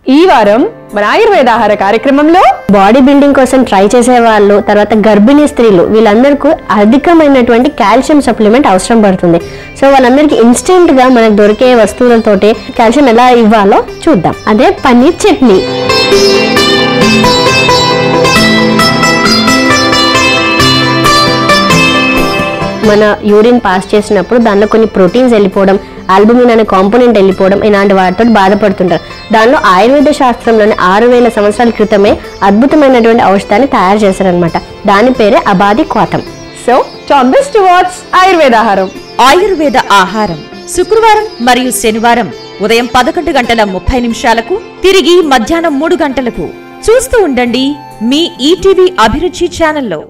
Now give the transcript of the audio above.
ఈ వారం మన ఆయుర్వేద ఆహార కార్యక్రమంలో బాడీ బిల్డింగ్ కోసం ట్రై చేసే వాళ్ళు, తర్వాత గర్భిణీ స్త్రీలు, వీళ్ళందరికీ అధికమైనటువంటి కాల్షియం సప్లిమెంట్ అవసరం పడుతుంది. సో వాళ్ళందరికీ ఇన్స్టెంట్ గా మనకు దొరికే వస్తువులతోటి కాల్షియం ఎలా ఇవ్వాలో చూద్దాం. అదే పన్నీర్ చట్నీ. మన యూరిన్ పాస్ చేసినప్పుడు దానిలో కొన్ని ప్రోటీన్స్ వెళ్ళిపోవడం, ఆల్బుమిన్ అనే కాంపోనెంట్ వెళ్ళిపోవడం, ఇలాంటి వాటితో బాధపడుతుంటారు. దానిలో ఆయుర్వేద శాస్త్రంలోని 6000 సంవత్సరాల క్రితమే అద్భుతమైనటువంటి ఔషధాన్ని తయారు చేశారనమాట. దాని పేరే అబాది క్వాతం. So turn this towards Ayurveda ఆహారం. ఆయుర్వేద ఆహారం శుక్రవారం మరియు శనివారం ఉదయం 11:30 తిరిగి మధ్యాహ్నం 3 గంటలకు చూస్తూ ఉండండి మీ ఈటీవీ అభిరుచి ఛానల్లో.